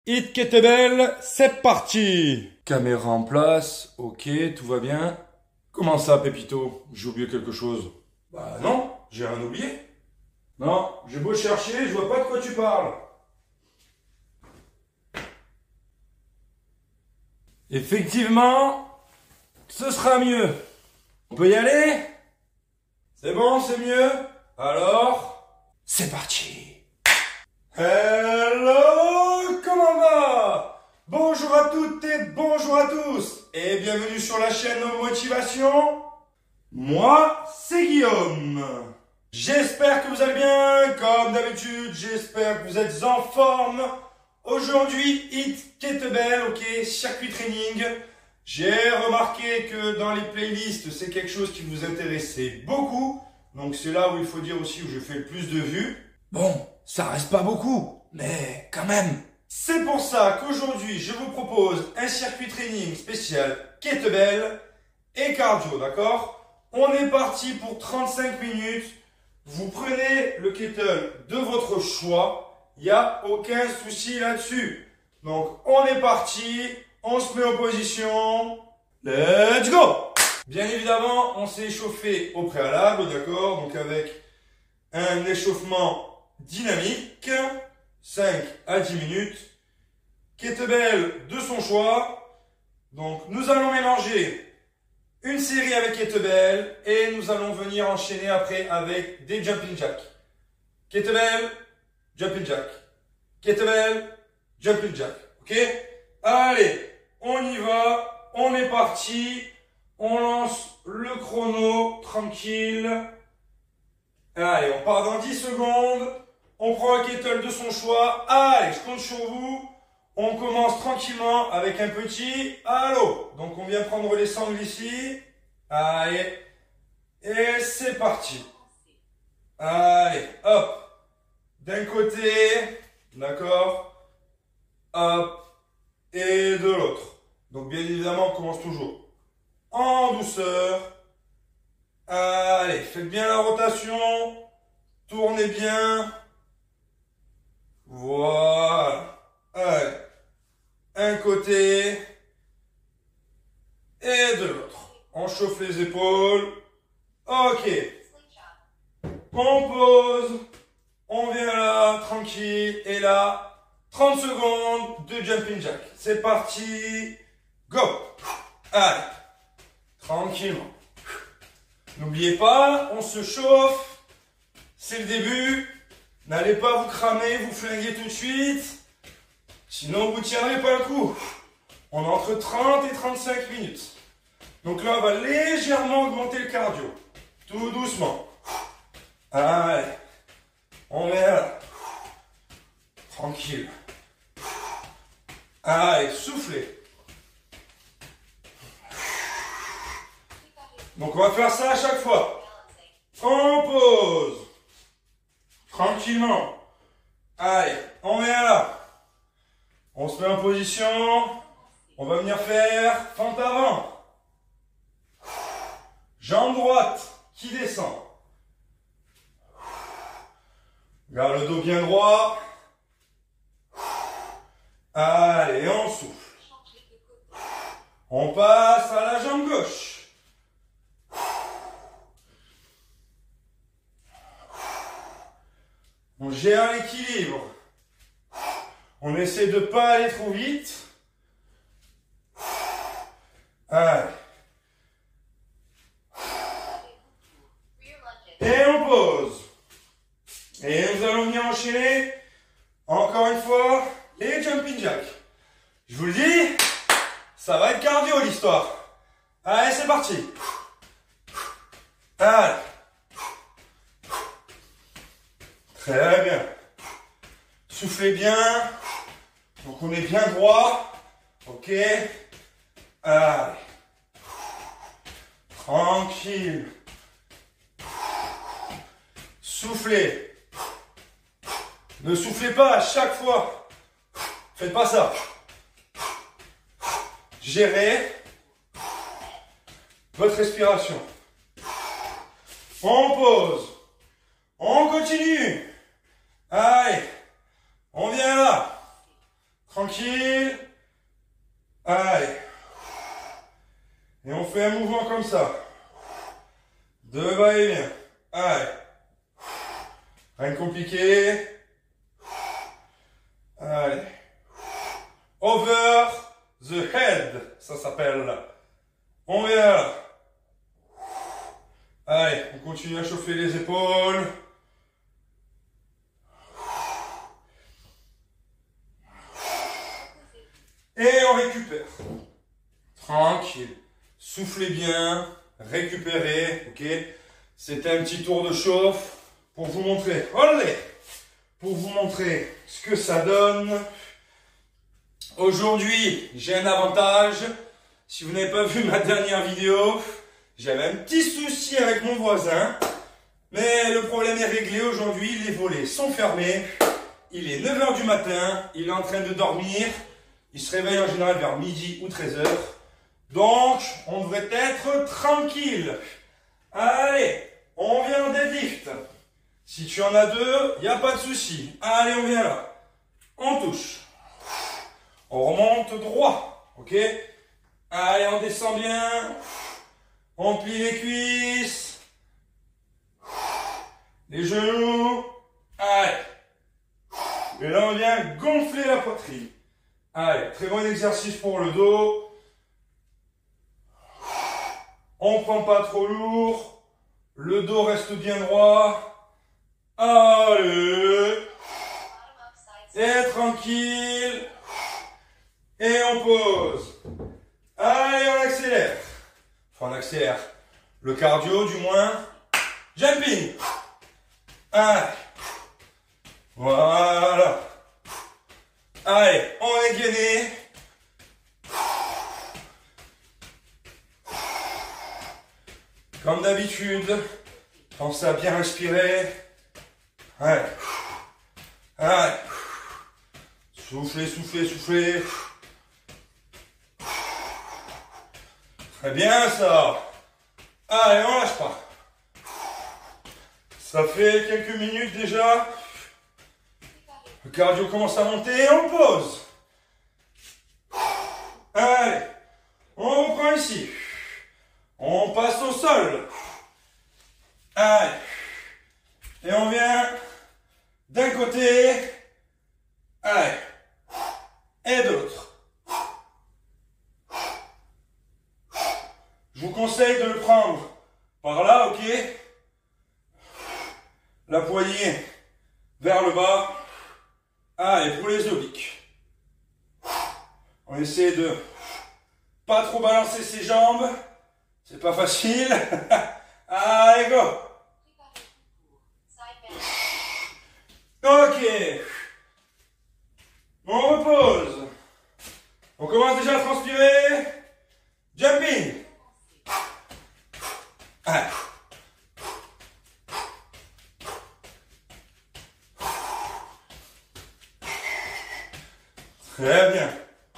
Hit kettlebell, c'est parti! Caméra en place, ok, tout va bien. Comment ça, Pépito? J'ai oublié quelque chose. Bah non, j'ai rien oublié. Non, j'ai beau chercher, je vois pas de quoi tu parles. Effectivement, ce sera mieux. On peut y aller? C'est bon, c'est mieux? Alors, c'est parti! Hello, comment va? Bonjour à toutes et bonjour à tous et bienvenue sur la chaîne Motivation. Moi, c'est Guillaume. J'espère que vous allez bien, comme d'habitude, j'espère que vous êtes en forme. Aujourd'hui, hit kettlebell, ok, circuit training. J'ai remarqué que dans les playlists, c'est quelque chose qui vous intéressait beaucoup. Donc c'est là où il faut dire aussi où je fais le plus de vues. Bon, ça reste pas beaucoup, mais quand même. C'est pour ça qu'aujourd'hui, je vous propose un circuit training spécial kettlebell et cardio, d'accord? On est parti pour 35 minutes. Vous prenez le kettle de votre choix. Il n'y a aucun souci là-dessus. Donc, on est parti. On se met en position. Let's go! Bien évidemment, on s'est échauffé au préalable, d'accord? Donc, avec un échauffement dynamique, 5 à 10 minutes. Kettlebell de son choix. Donc, nous allons mélanger une série avec kettlebell et nous allons venir enchaîner après avec des jumping jacks. Kettlebell, jumping jack. Kettlebell, jumping jack. Ok? Allez, on y va. On est parti. On lance le chrono tranquille. Allez, on part dans 10 secondes. On prend un kettle de son choix. Allez, je compte sur vous. On commence tranquillement avec un petit halo. Donc on vient prendre les sangles ici. Allez. Et c'est parti. Allez, hop. D'un côté. D'accord. Hop. Et de l'autre. Donc bien évidemment, on commence toujours en douceur. Allez, faites bien la rotation. Tournez bien. Voilà. Allez. Un côté et de l'autre. On chauffe les épaules. Ok. On pose. On vient là, tranquille. Et là, 30 secondes de jumping jack. C'est parti. Go. Allez. Tranquillement. N'oubliez pas, on se chauffe. C'est le début. N'allez pas vous cramer, vous flinguer tout de suite. Sinon, vous ne tiendrez pas le coup. On a entre 30 et 35 minutes. Donc là, on va légèrement augmenter le cardio. Tout doucement. Allez. On est là. Tranquille. Allez, soufflez. Donc on va faire ça à chaque fois. On pose. Tranquillement. Allez, on est là. On se met en position. On va venir faire fente avant. Jambe droite qui descend. Garde le dos bien droit. Allez, on souffle. On passe à la jambe gauche. On gère l'équilibre. On essaie de ne pas aller trop vite. Allez. Et on pose. Et nous allons venir enchaîner, encore une fois, les jumping jacks. Je vous le dis, ça va être cardio l'histoire. Allez, c'est parti. Allez. Très bien. Soufflez bien. Donc on est bien droit. Ok. Allez. Tranquille. Soufflez. Ne soufflez pas à chaque fois. Faites pas ça. Gérez votre respiration. On pose. On continue. Allez. On vient là. Tranquille. Allez. Et on fait un mouvement comme ça. De va-et-vient. Allez. Rien de compliqué. Allez. Over the head. Ça s'appelle. On vient là. Allez, on continue à chauffer les épaules. Et on récupère. Tranquille. Soufflez bien. Récupérez. Ok. C'était un petit tour de chauffe pour vous montrer. Olé! Pour vous montrer ce que ça donne. Aujourd'hui, j'ai un avantage. Si vous n'avez pas vu ma dernière vidéo, j'avais un petit souci avec mon voisin. Mais le problème est réglé aujourd'hui. Les volets sont fermés. Il est 9 h du matin. Il est en train de dormir. Il se réveille en général vers midi ou 13 h. Donc, on devrait être tranquille. Allez, on vient en deadlift. Si tu en as deux, il n'y a pas de souci. Allez, on vient là. On touche. On remonte droit. Ok? Allez, on descend bien. On plie les cuisses. Les genoux. Allez. Et là, on vient gonfler la poitrine. Allez, très bon exercice pour le dos. On ne prend pas trop lourd. Le dos reste bien droit. Allez. Et tranquille. Et on pose. Allez, on accélère. Enfin, on accélère. Le cardio, du moins. Jumping. Allez. Voilà. Allez, on est gainé. Comme d'habitude, pensez à bien respirer. Allez. Allez. Soufflez, soufflez, soufflez. Très bien ça. Allez, on lâche pas. Ça fait quelques minutes déjà. Le cardio commence à monter, on pose. Allez, on reprend ici. On passe au sol. Allez. Et on vient d'un côté. Allez. Et de l'autre. Je vous conseille de le prendre par là, ok? La poignée vers le bas. Allez, pour les obliques. On essaie de pas trop balancer ses jambes. C'est pas facile. Allez, go. Ok. On repose. On commence déjà à transpirer. Jumping. Allez. Très bien.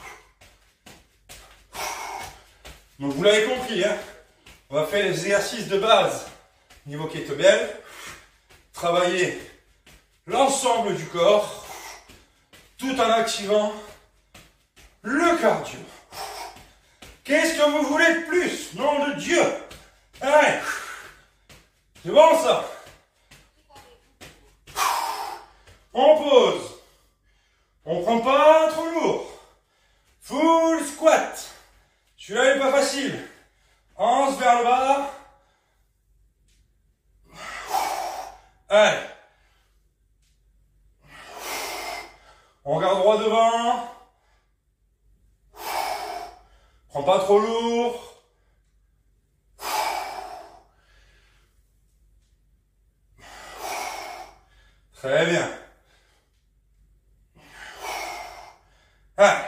Donc vous l'avez compris, hein, on va faire les exercices de base niveau kettlebell. Travailler l'ensemble du corps tout en activant le cardio. Qu'est-ce que vous voulez de plus, nom de Dieu? Allez. C'est bon ça? On pose. On prend pas trop lourd. Full squat. Celui-là n'est pas facile. Hanche vers le bas. Allez. On regarde droit devant. Prends pas trop lourd. Très bien. Allez.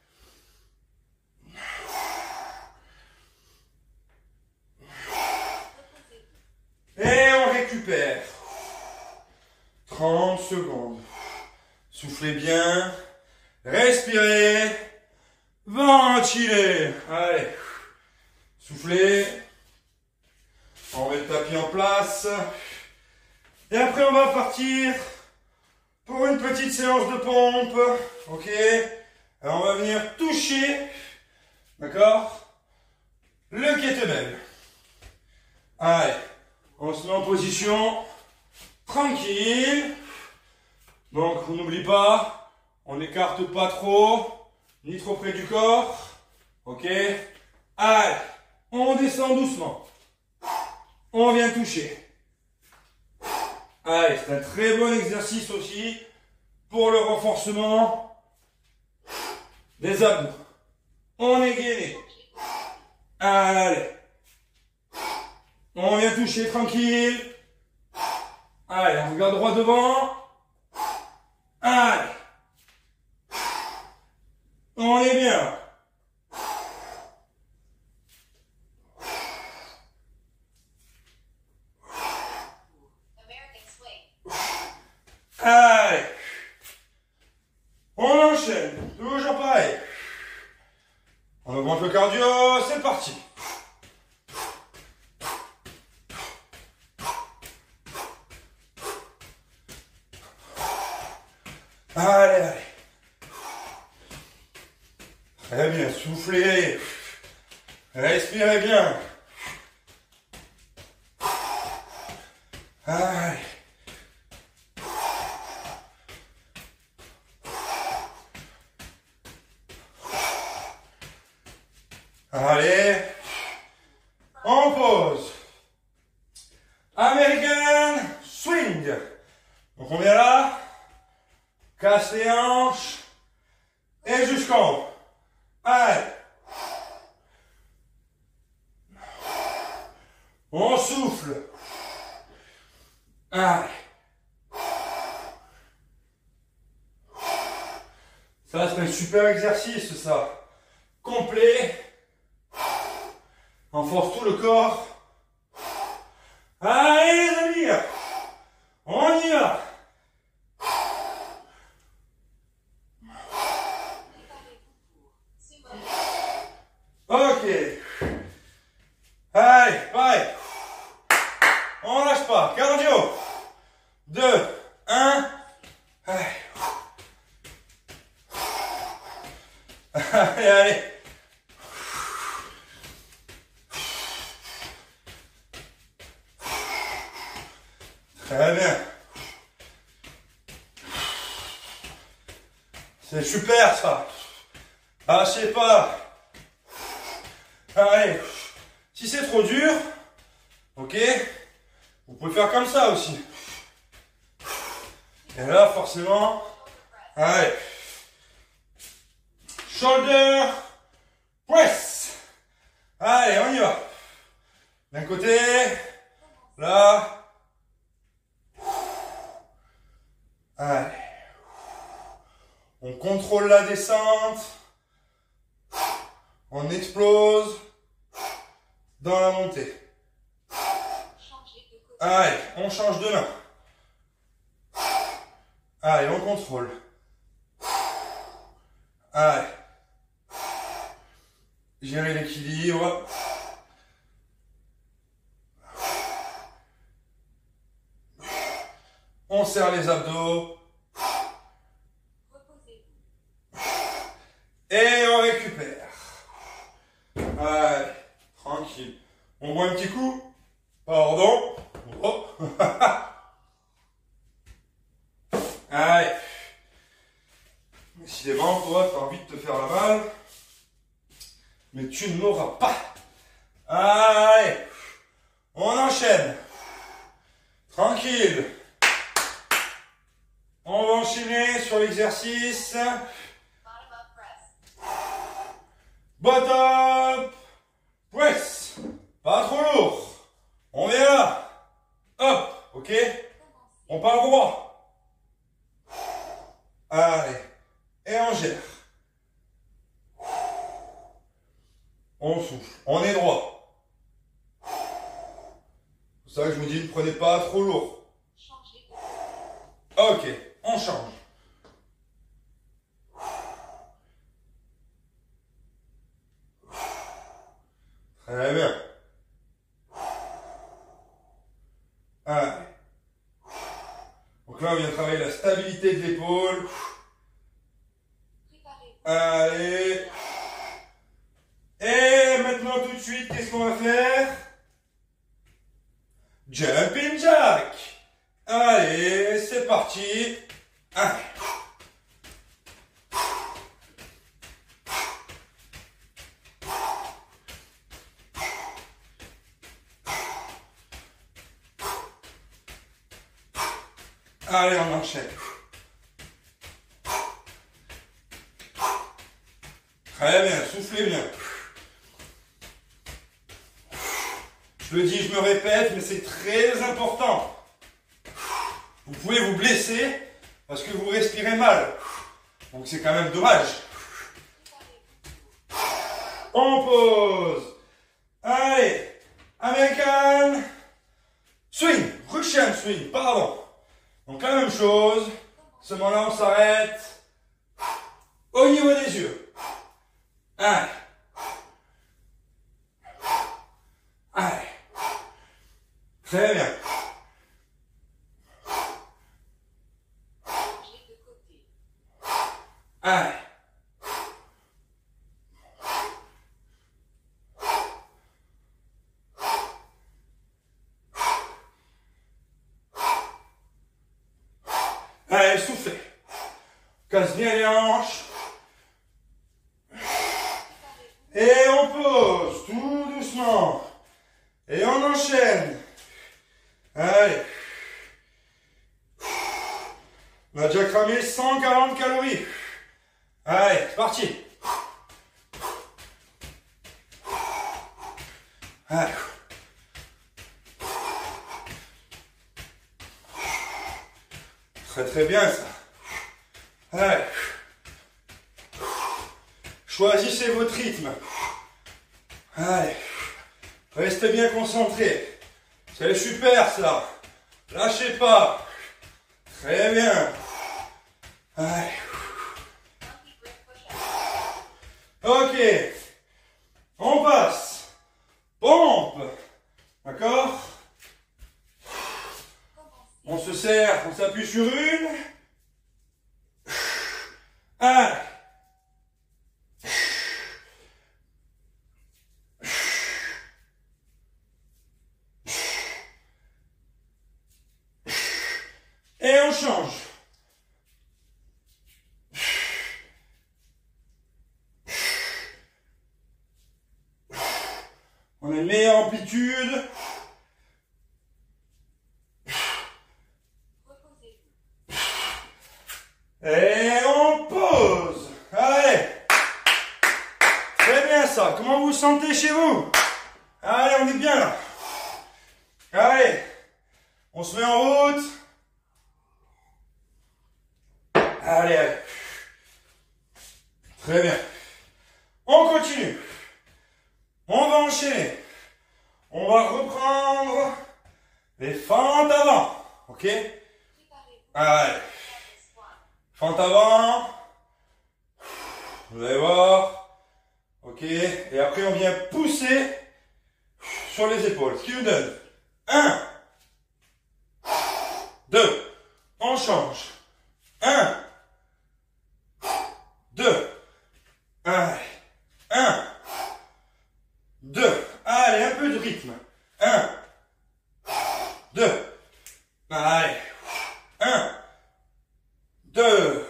Et on récupère. 30 secondes. Soufflez bien. Respirez. Ventilez. Allez. Soufflez. On met le tapis en place. Et après, on va partir pour une petite séance de pompe. Ok. Alors on va venir toucher, d'accord, le kettlebell. Allez, on se met en position tranquille. Donc on n'oublie pas, on n'écarte pas trop, ni trop près du corps. Ok. Allez, on descend doucement. On vient toucher. Allez, c'est un très bon exercice aussi pour le renforcement des abdos. On est gainé. Allez. On vient toucher tranquille. Allez, on regarde droit devant. Allez. On est bien. Allez. On enchaîne. Toujours pareil. On augmente le cardio. C'est parti. Allez, allez. Très bien, soufflez. Respirez bien. Allez. Allez. On pose. American swing. Donc on vient là. Casse les hanches. Et jusqu'en haut. Allez. On souffle. Allez. Ça, c'est un super exercice, ça. Complet. Renforce tout le corps. Allez, les amis. On y va. Ok. Allez, pareil. On lâche pas. Cardio. 2, 1. Allez. Allez, allez. Très bien. C'est super ça. Lâchez pas. Allez. Si c'est trop dur, ok, vous pouvez faire comme ça aussi. Et là, forcément, allez. Shoulder press. Allez, on y va. D'un côté, là. Allez. On contrôle la descente. On explose dans la montée. Allez, on change de main. Allez, on contrôle. Allez. Gérer l'équilibre. On serre les abdos. Et on récupère. Allez, tranquille. On boit un petit coup. Pardon. Oh. Allez. Décidément, toi, tu as envie de te faire la malle. Mais tu ne l'auras pas. Allez. On enchaîne. Tranquille. On va enchaîner sur l'exercice. Bottom press. Pas trop lourd. On est là. Hop. Ok. On part droit. Allez. Et on gère. On souffle. On est droit. C'est ça que je vous dis, ne prenez pas trop lourd. Ok. On change. Très bien. Allez. Donc là, on vient travailler la stabilité de l'épaule. Allez. Et maintenant tout de suite, qu'est-ce qu'on va faire? Jumping jack. Allez, c'est parti. Allez. Allez, on enchaîne. Très bien, soufflez bien. Je le dis, je me répète, mais c'est très important. Vous pouvez vous blesser parce que vous respirez mal. Donc c'est quand même dommage. On pose. Allez, American swing, Russian swing, pardon. Donc la même chose, ce moment-là on s'arrête au niveau des yeux. Allez. Allez. Très bien. Allez. Allez, soufflez. Casse bien les hanches. Et on pose tout doucement. Et on enchaîne. Allez. On a déjà cramé 140 calories. Allez, c'est parti. Allez. Très très bien ça. Allez. Choisissez votre rythme. Allez. Restez bien concentrés. C'est super ça. Lâchez pas. Très bien. Allez. Ok. On passe. Pompe. D'accord? On se serre, on s'appuie sur une. Allez. Et on change. On a une meilleure amplitude. Et on pose. Allez. Très bien ça. Comment vous vous sentez chez vous? Allez, on est bien là. Allez. On se met en route. Allez, allez. Très bien. On continue. On va enchaîner. On va reprendre les fentes avant. Ok? Allez. Fente avant. Vous allez voir. Ok. Et après, on vient pousser sur les épaules. Ce qui nous donne 1, 2. On change. 1, 2. Allez. 1, 2. Allez, un peu de rythme. 1, 2. Allez. 1, 2.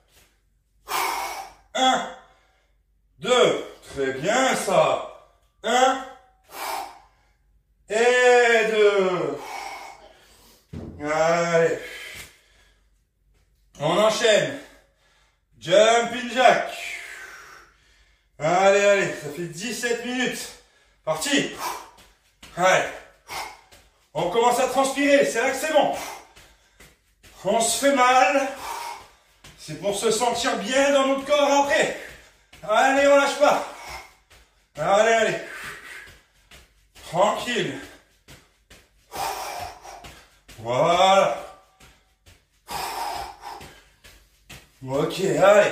1, 2. Très bien ça. 1 et 2. Allez. On enchaîne. Jumping jack. Allez, allez. Ça fait 17 minutes. Parti. Allez. On commence à transpirer. C'est là que c'est bon. On se fait mal. C'est pour se sentir bien dans notre corps après. Allez, on lâche pas. Allez, allez. Tranquille. Voilà. Ok, allez.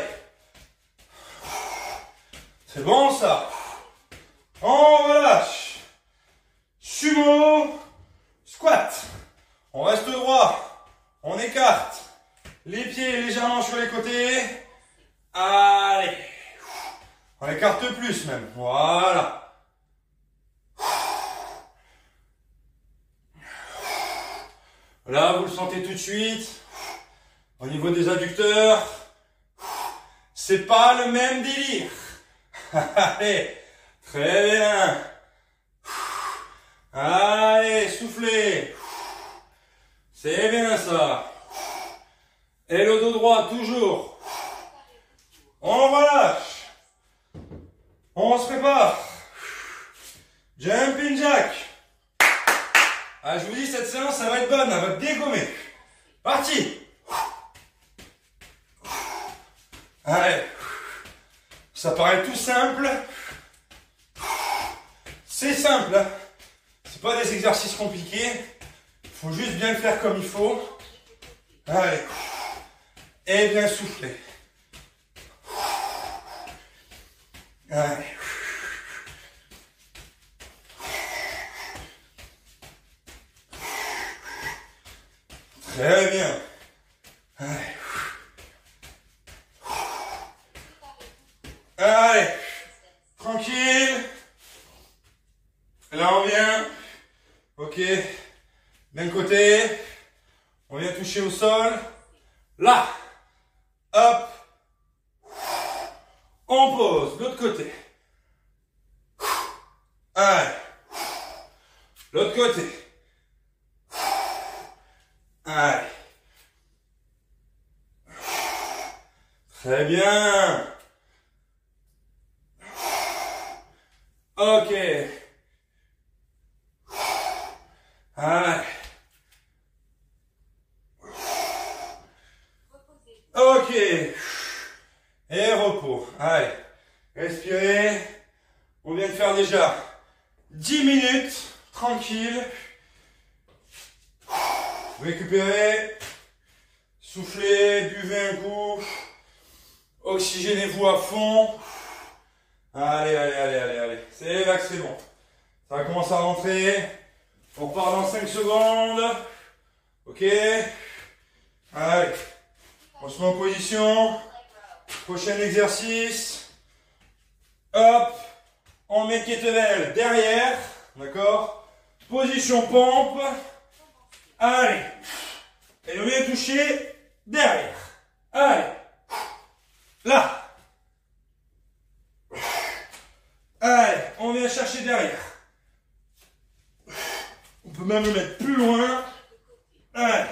C'est bon ça. On relâche. Sumo. Squat. On reste droit. On écarte. Les pieds légèrement sur les côtés. Allez. On écarte plus même. Voilà. Là, vous le sentez tout de suite. Au niveau des adducteurs, c'est pas le même délire. Allez, très bien. Allez, soufflez. C'est bien ça. Et le dos droit, toujours. On relâche. On se prépare. Jumping jack. Ah, je vous dis, cette séance, ça va être bonne, elle va dégommer. Parti. Allez. Ça paraît tout simple. C'est simple. Hein. C'est pas des exercices compliqués. Il faut juste bien le faire comme il faut. Allez. Et bien souffler. Allez. Très bien. Allez. Allez. Tranquille. Là on vient. Ok. D'un côté. On vient toucher au sol. Là. Hop. On pose. De l'autre côté. Allez. L'autre côté. Allez. Très bien. Ok. Allez. Ok. Et repos. Allez. Respirez. On vient de faire déjà 10 minutes. Tranquille. Récupérez. Soufflez. Buvez un coup. Oxygénez-vous à fond. Allez, allez, allez, allez, allez. C'est là que c'est bon. Ça commence à rentrer. On repart dans 5 secondes. Ok. Allez. On se met en position. Prochain exercice. Hop. On met kettlebell derrière. D'accord. Position pompe. Allez. Et on vient toucher derrière. Allez. Là. Allez, on vient chercher derrière. On peut même le mettre plus loin. Allez.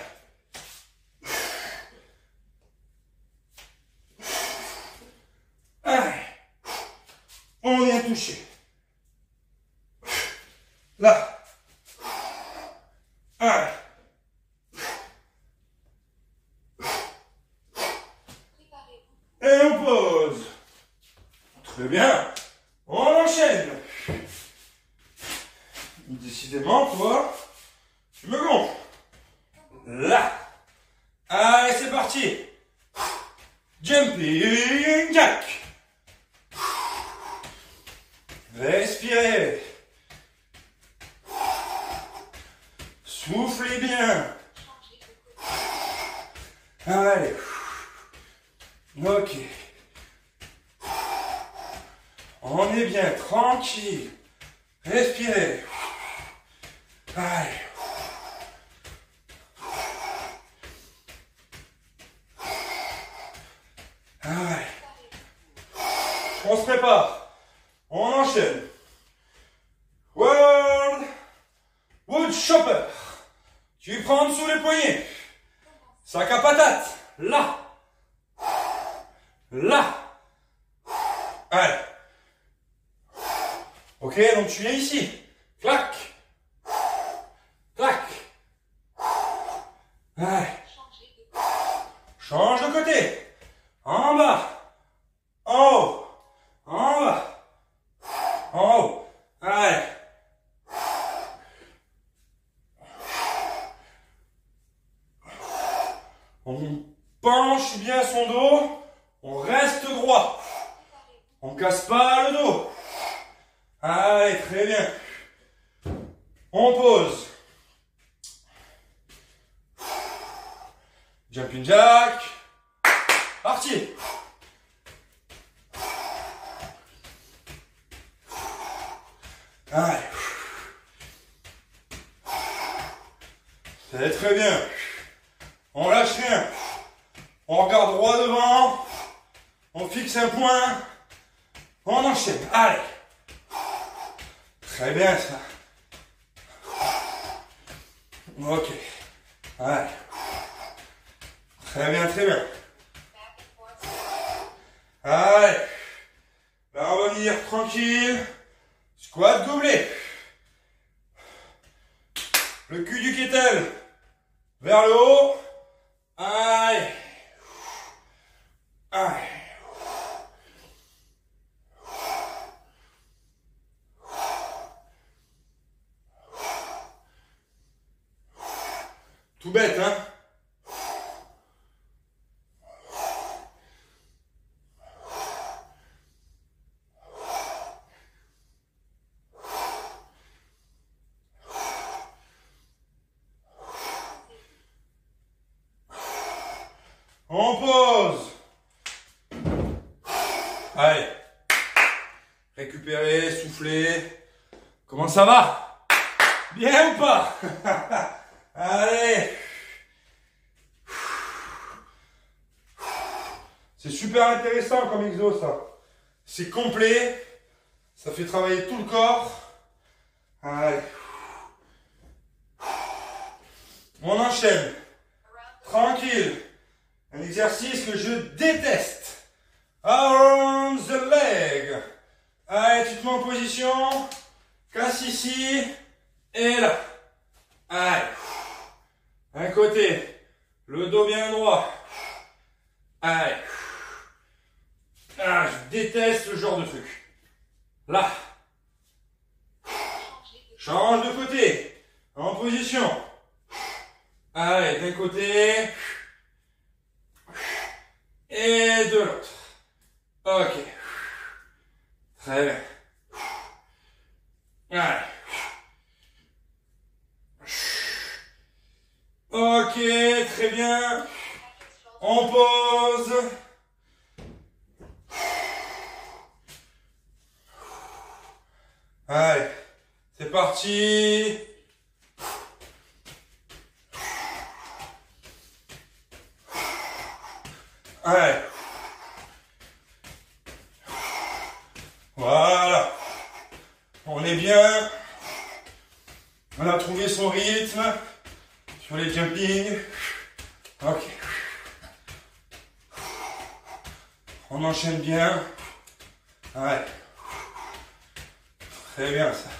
Allez. On vient toucher. Là. Allez. Et on pose. Très bien. On enchaîne. Décidément, toi, tu me gonfles. Là. Allez, c'est parti. Jumping jack. Respirez. Soufflez bien. Allez. Ok. On est bien, tranquille. Respirez. Allez. Allez. On se prépare. On enchaîne. World Wood Chopper. Tu prends en dessous les poignets. Sac à patate. Là. Là. Allez. Ok, donc tu viens ici. Clac. Clac. Allez. Change de côté. En bas. En haut. En bas. En haut. Allez. On penche bien son dos. On reste droit. On casse pas le dos. Allez, très bien. On pose. Jumping jack. Parti. Allez. C'est très bien. On lâche rien. On regarde droit devant. On fixe un point. On enchaîne. Allez. Très bien ça. Ok. Allez. Très bien, très bien. Allez. Là, on va venir tranquille. Squat gobelet. Le cul du kettle vers le haut. Allez. Allez. Tout bête, hein? On pose. Allez. Récupérer, souffler. Comment ça va? Bien ou pas? Allez. C'est super intéressant comme exo ça. C'est complet. Ça fait travailler tout le corps. Allez. On enchaîne. Tranquille. Un exercice que je déteste. Around the leg. Allez, tu te mets en position. Casse ici. Et là. Allez. Un côté. Le dos bien droit. Allez. Ah, je déteste ce genre de truc. Là. Change de côté. En position. Allez, d'un côté. Et de l'autre. Ok. Très bien. Allez. Ok, très bien. On pose. Allez, c'est parti. Allez. Voilà. On est bien. On a trouvé son rythme sur les jumpings. Ok. On enchaîne bien. Allez. Très bien ça.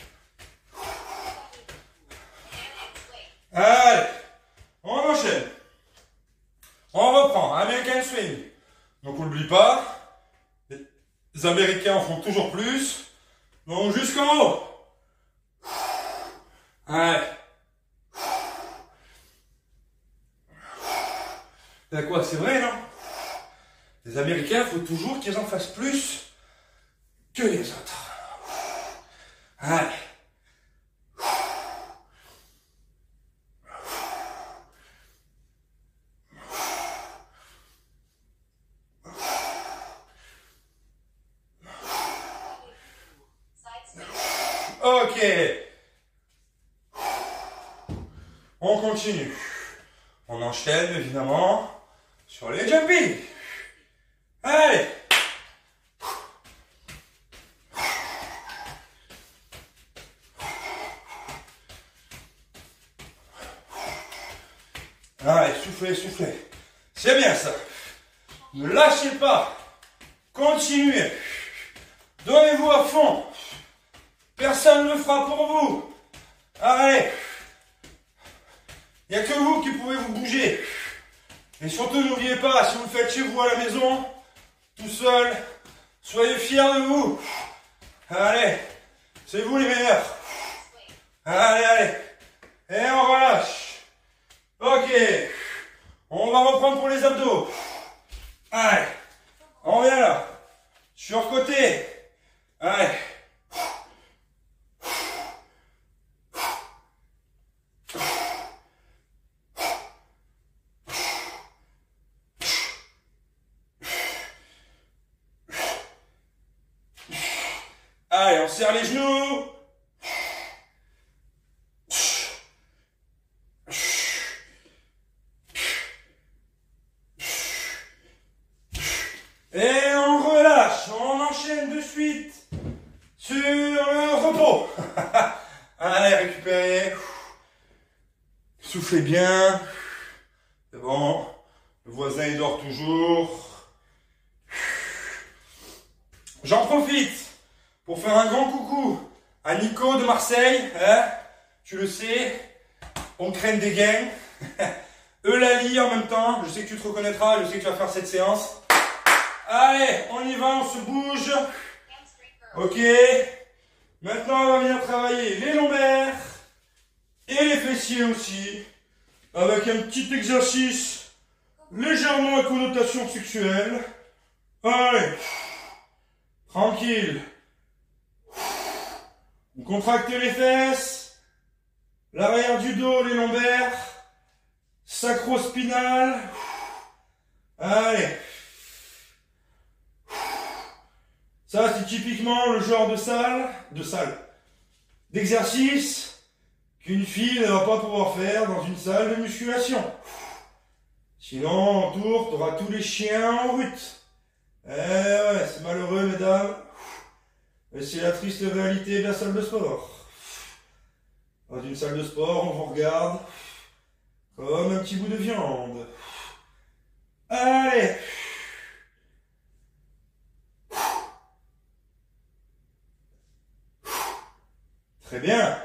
Allez. On enchaîne. On reprend. American swing. Donc on n'oublie pas. Les Américains en font toujours plus. Donc jusqu'en haut. Allez. C'est quoi? C'est vrai, non? Les Américains, il faut toujours qu'ils en fassent plus que les autres. Allez. Ok. On continue. On enchaîne évidemment sur les jumping. Allez. Allez, soufflez, soufflez. C'est bien ça. Ne lâchez pas. Continuez. Donnez-vous à fond. Personne ne le fera pour vous. Allez. Il n'y a que vous qui pouvez vous bouger. Et surtout, n'oubliez pas, si vous le faites chez vous à la maison, tout seul, soyez fiers de vous. Allez. C'est vous les meilleurs. Allez, allez. Et on relâche. Ok. On va reprendre pour les abdos. Allez. On revient là. Sur côté. Allez. Allez, on serre les genoux. suite sur le repos. Allez, récupérez. Soufflez bien. C'est bon. Le voisin, il dort toujours. J'en profite pour faire un grand coucou à Nico de Marseille. Hein, tu le sais, on craigne des gains. Eulalie en même temps. Je sais que tu te reconnaîtras. Je sais que tu vas faire cette séance. Allez, on y va, on se bouge. Ok. Maintenant, on va venir travailler les lombaires et les fessiers aussi. Avec un petit exercice légèrement à connotation sexuelle. Allez. Tranquille. Vous contractez les fesses. L'arrière du dos, les lombaires. Sacro-spinal. Allez. Ça, c'est typiquement le genre d'exercice qu'une fille ne va pas pouvoir faire dans une salle de musculation. Sinon, autour, tu auras tous les chiens en route. Eh ouais, c'est malheureux, mesdames. Mais c'est la triste réalité de la salle de sport. Dans une salle de sport, on vous regarde comme un petit bout de viande. Allez! Très bien.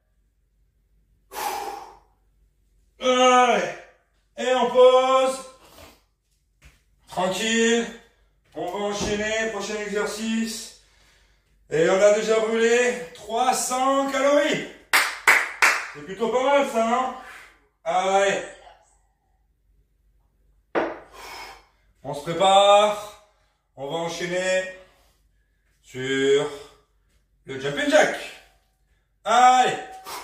Allez. Et on pose. Tranquille. On va enchaîner. Prochain exercice. Et on a déjà brûlé 300 calories. C'est plutôt pas mal ça, non? Allez. On se prépare. On va enchaîner sur le jumping jack. Allez.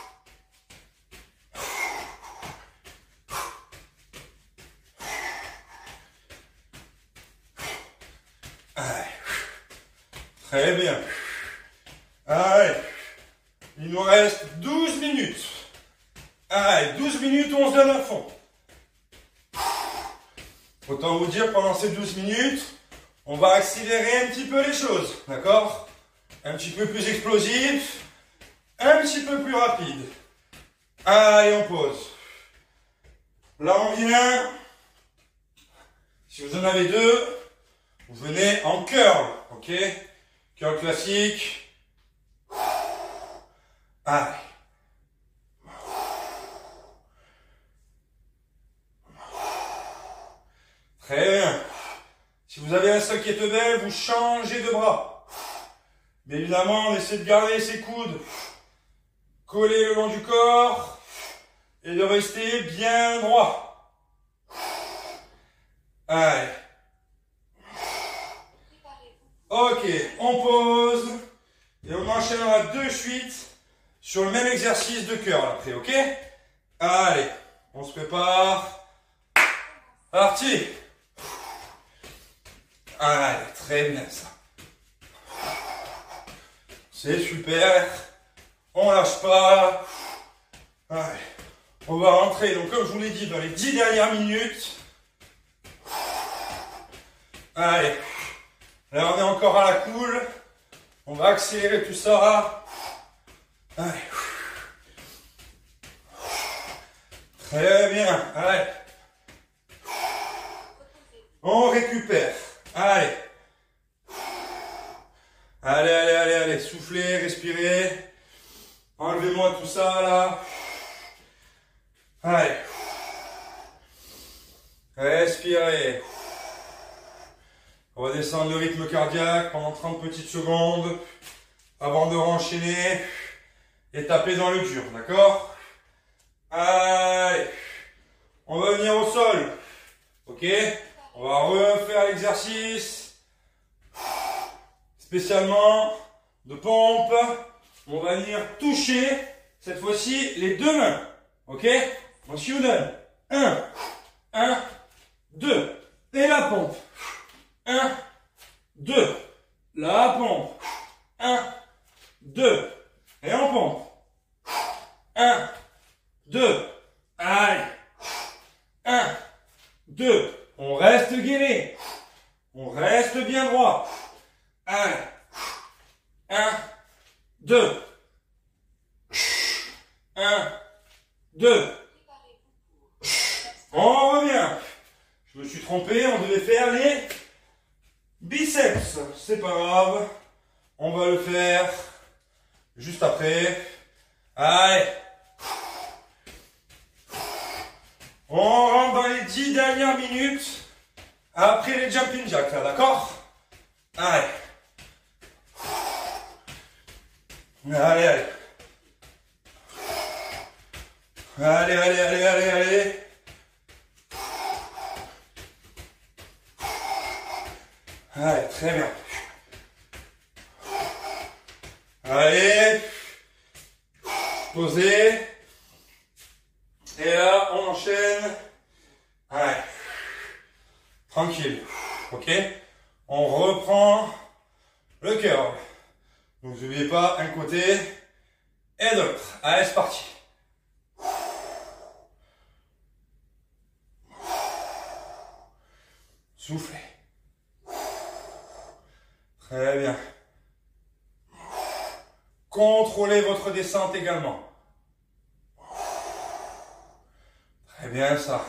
Allez. Très bien. Allez. Il nous reste 12 minutes. Allez, 12 minutes, on se donne à fond. Autant vous dire, pendant ces 12 minutes, on va accélérer un petit peu les choses. D'accord? Un petit peu plus explosif. Un petit peu plus rapide. Allez, on pose. Là, on vient. Si vous en avez deux, vous venez en curl. Ok? Curl classique. Allez. Très bien. Si vous avez un sac qui est belle, vous changez de bras. Mais évidemment, on essaie de garder ses coudes collés le long du corps et de rester bien droit. Allez. Ok, on pose et on enchaînera de suite sur le même exercice de curl après, ok? Allez, on se prépare. Parti. Allez, très bien ça. C'est super. On lâche pas. Allez. On va rentrer, donc comme je vous l'ai dit, dans les 10 dernières minutes. Allez. Là, on est encore à la cool. On va accélérer tout ça. Allez. Très bien. Allez. On récupère. Allez. Allez, allez, allez, allez. Soufflez, respirez. Enlevez-moi tout ça, là. Allez. Respirez. On va descendre le rythme cardiaque pendant 30 petites secondes avant de renchaîner et taper dans le dur, d'accord? Allez. On va venir au sol. Ok? On va refaire l'exercice. Spécialement de pompe. On va venir toucher, cette fois-ci, les deux mains. Ok? On s'y donne. 1, 1, 2. Et la pompe. 1, 2. La pompe. 1, 2. Et on pompe. 1, 2. Allez. 1, 2. On reste gainé. On reste bien droit. Allez. 2. 1, 2. On revient. Je me suis trompé, on devait faire les biceps. C'est pas grave. On va le faire juste après. Allez. On rentre dans les 10 dernières minutes après les jumping jacks, là, d'accord? Allez. Allez, allez. Allez, allez, allez, allez, allez. Allez, très bien. Allez. Posez. Et là, on enchaîne. Allez. Tranquille. Ok? On reprend le curl. Donc, n'oubliez pas un côté et l'autre. Allez, c'est parti. Soufflez. Très bien. Contrôlez votre descente également. Très bien ça.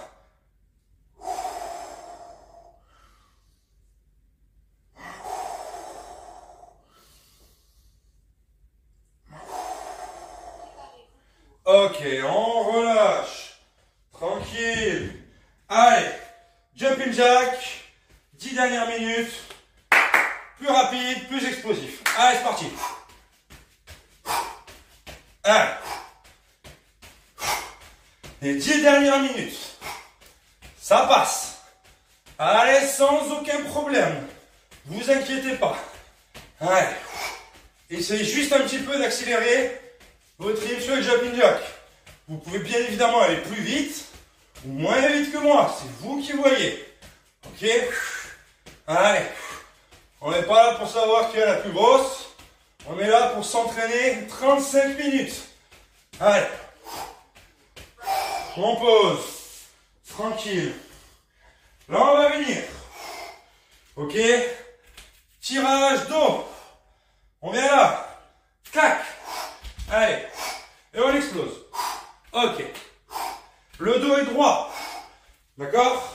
Ok, on relâche. Tranquille. Allez, jumping jack. 10 dernières minutes. Plus rapide, plus explosif. Allez, c'est parti. Allez. Les 10 dernières minutes. Ça passe. Allez, sans aucun problème. Vous inquiétez pas. Allez. Essayez juste un petit peu d'accélérer votre rythme sur le jumping jack. Vous pouvez bien évidemment aller plus vite ou moins vite que moi. C'est vous qui voyez. Ok? Allez. On n'est pas là pour savoir qui est la plus grosse. On est là pour s'entraîner 35 minutes. Allez. On pose. Tranquille. Là, on va venir. Ok. Tirage dos. On vient là. Clac. Allez. Et on explose. Ok. Le dos est droit. D'accord?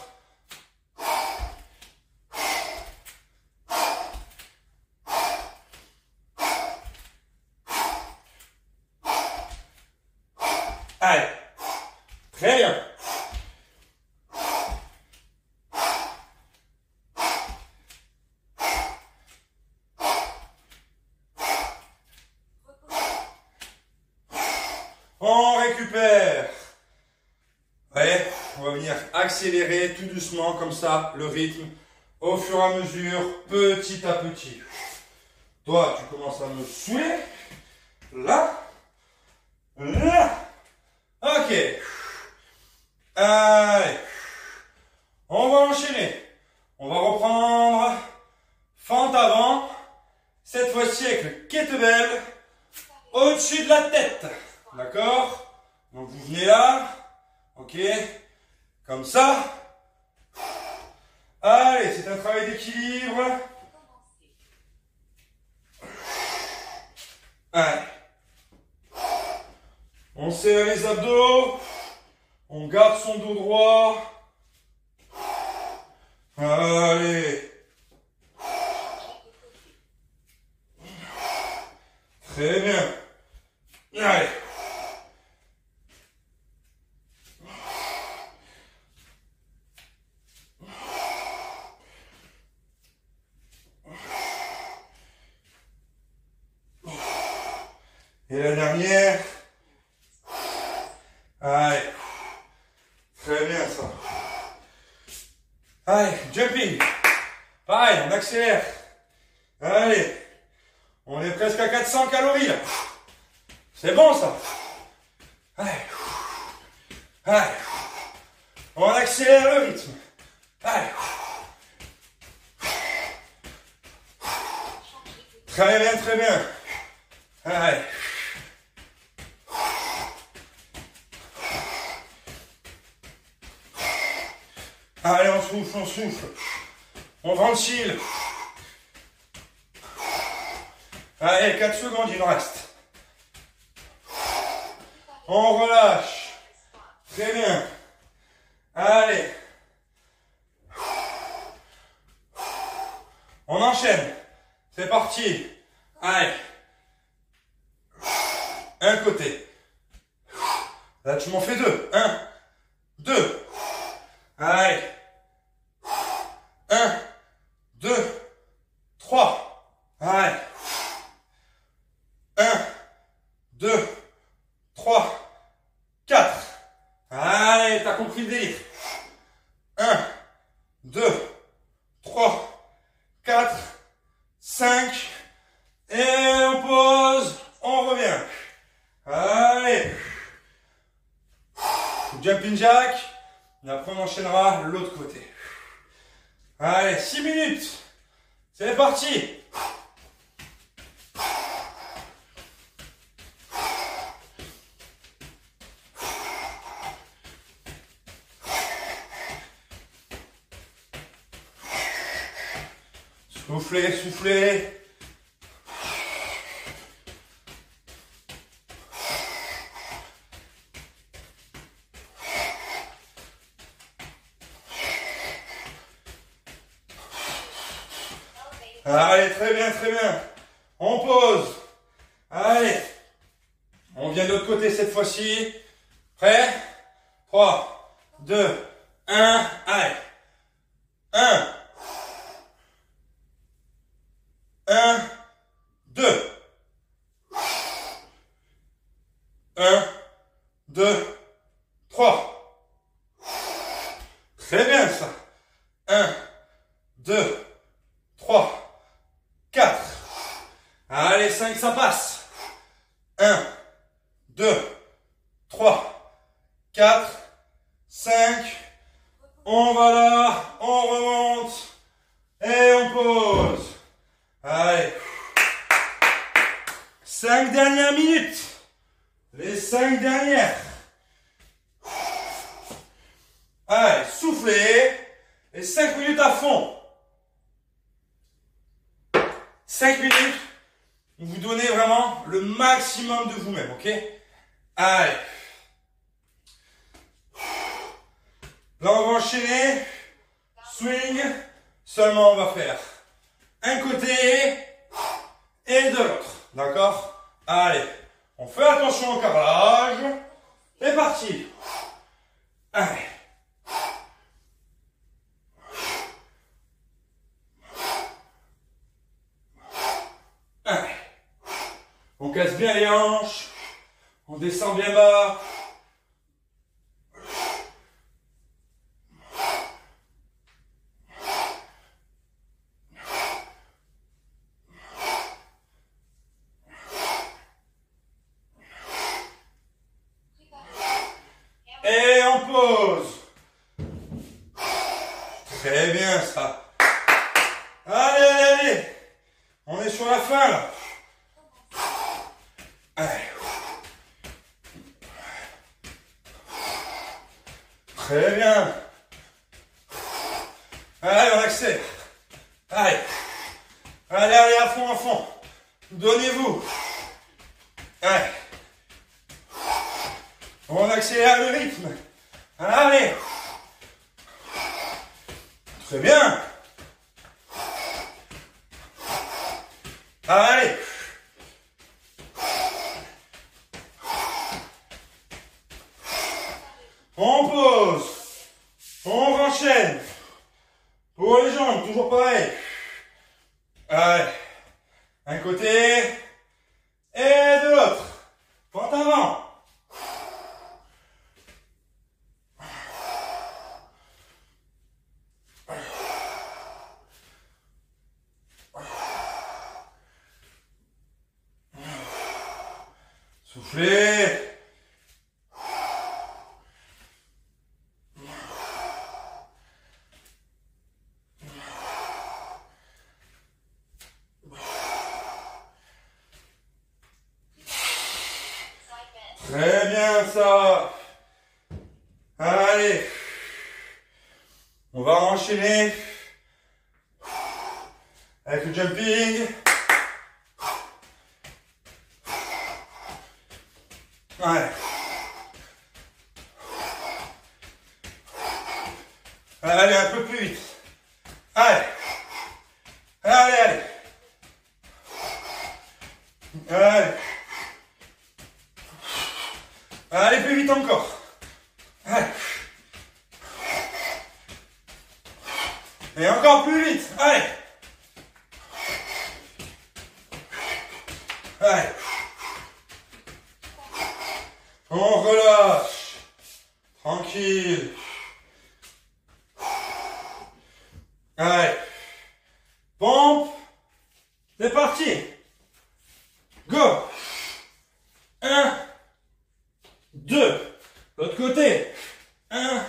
Allez. Très bien. On récupère. Allez, on va venir accélérer tout doucement comme ça le rythme au fur et à mesure, petit à petit. Toi, tu commences à me saouler. Là. Là. Ok. Allez. On va enchaîner. On va reprendre fente avant. Cette fois-ci avec le kettlebell au-dessus de la tête. D'accord? Donc vous venez là. Ok. Comme ça. Allez, c'est un travail d'équilibre. Allez. On serre les abdos. On garde son dos droit. Allez. Très bien. Allez. Et la dernière. Allez. Très bien ça. Allez, jumping. Pareil, on accélère. Allez. On est presque à 400 calories là. C'est bon ça. Allez. Allez. On accélère le rythme. Allez. Très bien, très bien. Allez. Allez, on souffle, on souffle. On ventile. Allez, 4 secondes, il nous reste. On relâche. Très bien. Allez. On enchaîne. C'est parti. Allez. Un côté. Là, tu m'en fais deux. Un, deux. Allez. Un, deux, trois. Allez. Un, deux, trois, quatre. Allez, t'as compris le délire. Un, deux, trois, quatre, cinq. Et on pose. On revient. Allez. Jumping jack. Et après, on enchaînera l'autre côté. Allez, 6 minutes. C'est parti. Soufflez, soufflez. Allez, très bien, très bien. On pose. Allez. On vient de l'autre côté cette fois-ci. Prêt? 3, 2, 1. Allez. 1. 1, 2. 1, 2, 3. Très bien ça. 1, 2, 3. 4. Allez, 5, ça passe. 1, 2, 3, 4, 5. On va là, on remonte et on pose. Allez. 5 dernières minutes. Les 5 dernières. Allez, soufflez. Et 5 minutes à fond. 5 minutes, vous donnez vraiment le maximum de vous-même, ok? Allez. Là, on va enchaîner. Swing. Seulement, on va faire un côté et de l'autre. D'accord? Allez. On fait attention au carrelage. C'est parti. Allez. Allez. On casse bien les hanches. On descend bien bas. Et on pose. Très bien ça. Allez, allez, allez. On est sur la fin là. Allez. Très bien. Allez, on accélère. Allez. Allez, allez, à fond, à fond. Donnez-vous. Allez. On accélère le rythme. Allez. Très bien. Allez. On pose. On enchaîne. Pour les jambes, toujours pareil. Allez. Un côté. Et de l'autre. Pente avant. Soufflez. Très bien ça. Allez. On va enchaîner avec le jumping. Allez. plus vite. Allez. Allez, allez. Allez. Allez, plus vite encore. Allez. Et encore plus vite. Allez. Allez. On relâche. Tranquille. Allez. Pompe. C'est parti. Go. 1, 2. L'autre côté. 1,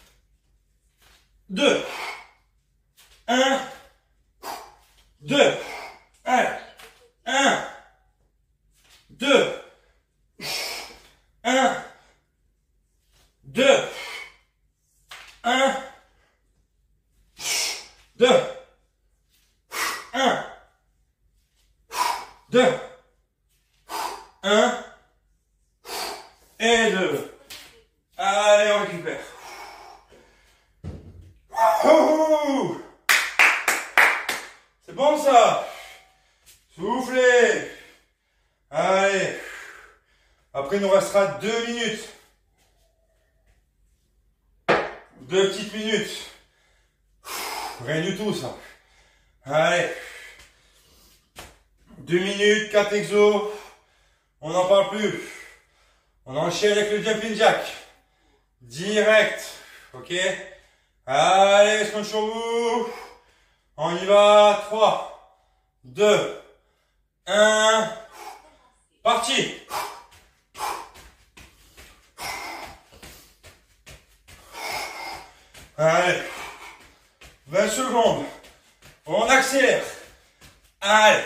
2. 1, 2. Allez. 1, 2. 1, 2. 1, 2. 1, 2. 1 et 2. Allez, on récupère. C'est bon ça. Soufflez. Allez. Après, il nous restera 2 minutes. 2 petites minutes. Rien du tout ça. Allez. 2 minutes, 4 exos. On n'en parle plus. On enchaîne avec le jumping jack. Direct. Ok. Allez, je compte sur vous. On y va. 3, 2, 1. Parti. Allez. 20 secondes. On accélère. Allez.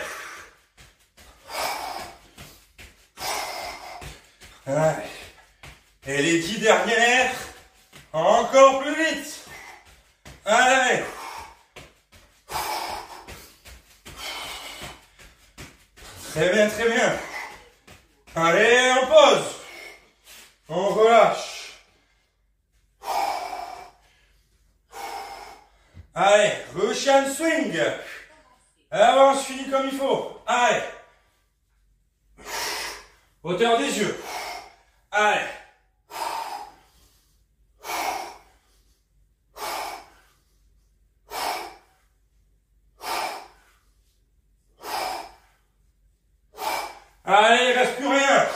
Allez. Et les 10 dernières, encore plus vite. Allez. Très bien, très bien. Allez, on pose. On relâche. Allez, Russian swing. Avance, finis comme il faut. Allez. Hauteur des yeux. Allez. Allez, il reste plus rien.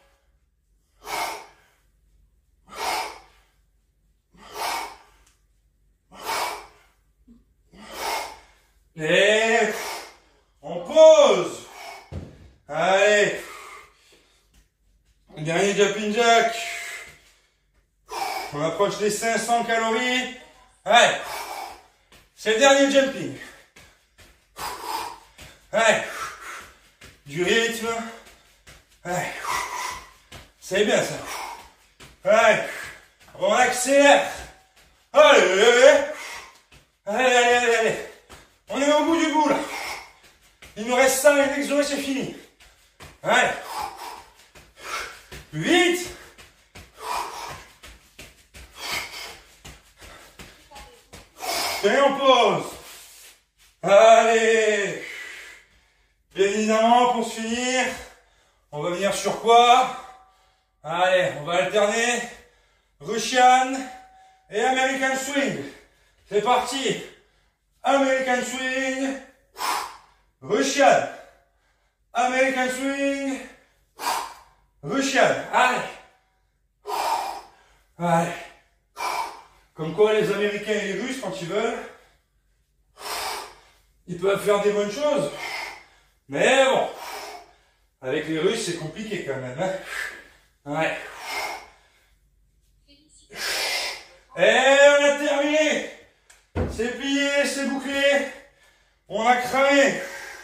Et on pose. Allez. Dernier jumping jack. On approche des 500 calories. Allez. C'est le dernier jumping. Allez. Du rythme. Allez. C'est bien ça. Allez. On accélère. Allez. Allez, allez, allez, allez. On est au bout du bout là. Il nous reste 5 exos et c'est fini. Allez. 8. Et on pose. Allez. Bien évidemment, pour se finir, on va venir sur quoi? Allez, on va alterner Russian et American Swing. C'est parti. American Swing. Russian. American Swing. Russian. Allez. Allez. Comme quoi les Américains et les Russes, quand ils veulent, ils peuvent faire des bonnes choses. Mais bon, avec les Russes, c'est compliqué quand même. Hein. Ouais. Et on a terminé. C'est plié, c'est bouclé. On a cramé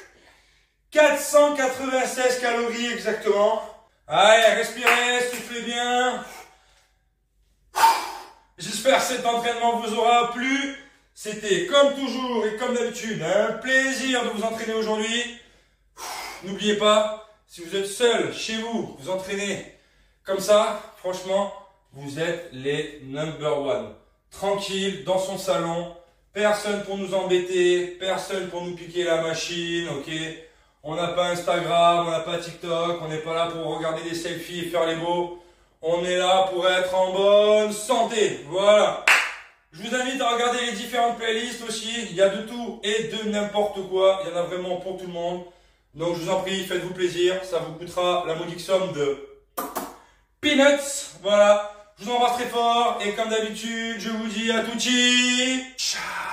496 calories exactement. Allez, respirez, soufflez bien. J'espère que cet entraînement vous aura plu. C'était comme toujours et comme d'habitude un plaisir de vous entraîner aujourd'hui. N'oubliez pas, si vous êtes seul chez vous, vous entraînez comme ça, franchement, vous êtes les number one. Tranquille, dans son salon, Personne pour nous embêter, personne pour nous piquer la machine, ok? On n'a pas Instagram, on n'a pas TikTok, on n'est pas là pour regarder des selfies et faire les beaux. On est là pour être en bonne santé, voilà. Je vous invite à regarder les différentes playlists aussi, il y a de tout et de n'importe quoi, il y en a vraiment pour tout le monde. Donc je vous en prie, faites-vous plaisir, ça vous coûtera la modique somme de peanuts, voilà. Je vous embrasse très fort et comme d'habitude, je vous dis à tutti, ciao.